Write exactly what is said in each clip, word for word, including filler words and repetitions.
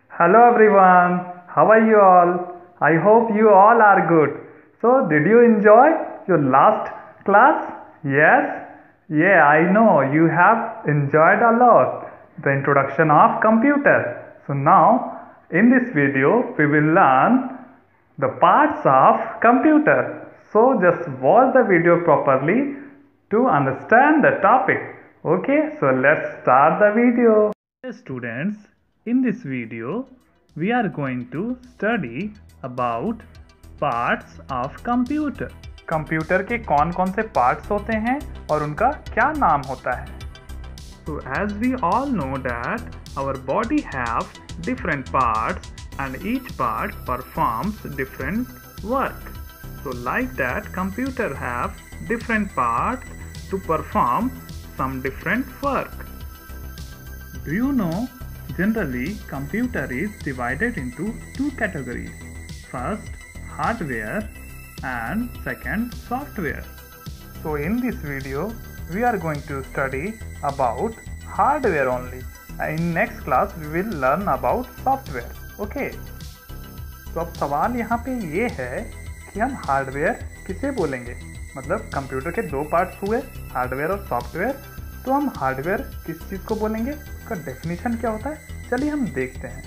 Hello everyone, how are you all? I hope you all are good. So, did you enjoy your last class? Yes? Yeah, I know you have enjoyed a lot the introduction of computer. So, now in this video we will learn the parts of computer. So, just watch the video properly to understand the topic. Okay, so let's start the video. Students, in this video we are going to study about parts of computer. Computer के कौन कौन से parts होते हैं और उनका क्या नाम होता है. So as we all know that our body have different parts and each part performs different work. So like that computer have different parts to perform some different work. Do you know, generally computer is divided into two categories. First, hardware and second, software. So in this video, we are going to study about hardware only. In next class, we will learn about software. Okay? तो अब सवाल यहाँ पे ये है कि हम hardware किसे बोलेंगे. मतलब कंप्यूटर के दो पार्ट्स हुए, हार्डवेयर और सॉफ्टवेयर. तो हम हार्डवेयर किस चीज़ को बोलेंगे, उसका डेफिनेशन क्या होता है, चलिए हम देखते हैं.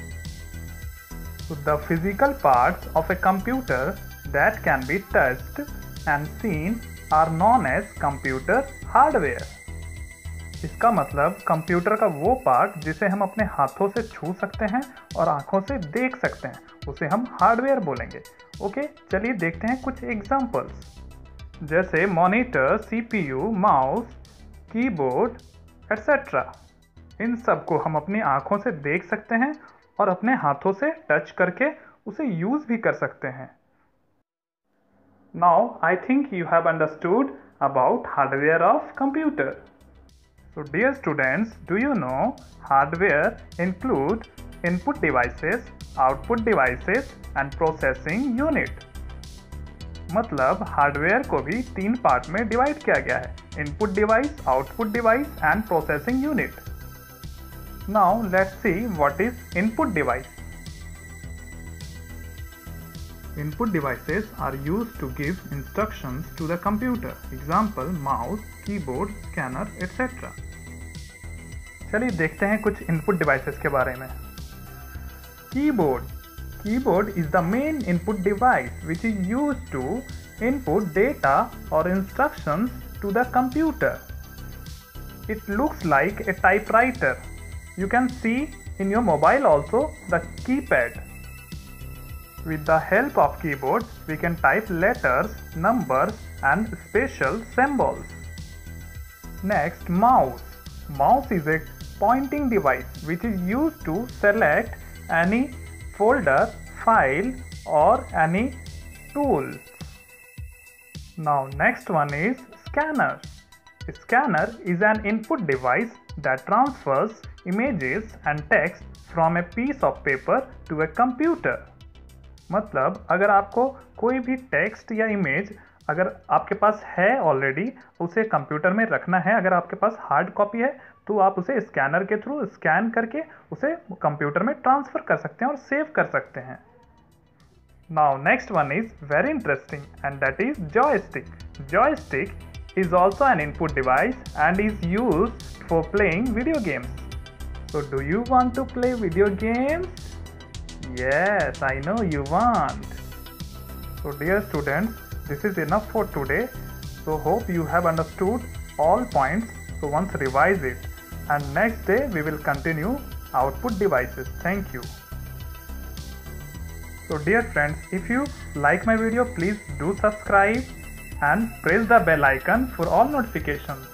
So the physical parts of a computer that can be touched and seen are known as computer hardware. इसका मतलब कंप्यूटर का वो पार्ट जिसे हम अपने हाथों से छू सकते हैं और आंखों से देख सकते हैं, उसे हम हार्डवेयर बोलेंगे. ओके, चलिए देखते हैं कुछ एग्जांपल्स. जैसे monitor, CPU, mouse, keyboard etcetera. इन सब को हम अपनी आंखों से देख सकते हैं और अपने हाथों से टच करके उसे यूज भी कर सकते हैं. Now I think you have understood about hardware of computer. So dear students, do you know hardware include input devices, output devices and processing unit. मतलब हार्डवेयर को भी तीन पार्ट में डिवाइड किया गया है. Input device, output device and processing unit. Now let's see what is input device. Input devices are used to give instructions to the computer. Example, mouse, keyboard, scanner, et cetera. चलिए देखते हैं कुछ input devices के बारे में. Keyboard. Keyboard is the main input device which is used to input data or instructions to the computer. It looks like a typewriter. You can see in your mobile also the keypad. With the help of keyboard, we can type letters, numbers and special symbols. Next, mouse. Mouse is a pointing device which is used to select any folder, file or any tool. Now next one is scanner. A scanner is an input device that transfers images and text from a piece of paper to a computer. मतलब अगर आपको कोई भी text या image अगर आपके पास है already, उसे कंप्यूटर में रखना है, अगर आपके पास हार्ड कॉपी है तो आप उसे स्कैनर के थ्रू स्कैन करके उसे कंप्यूटर में ट्रांसफ़र कर सकते हैं और सेव कर सकते हैं. Now next one is very interesting and that is joystick. Joystick is also an input device and is used for playing video games. So do you want to play video games? Yes, I know you want. So dear students, this is enough for today. So hope you have understood all points. So once revise it and next day we will continue output devices. Thank you. So dear friends, if you like my video, please do subscribe and press the bell icon for all notifications.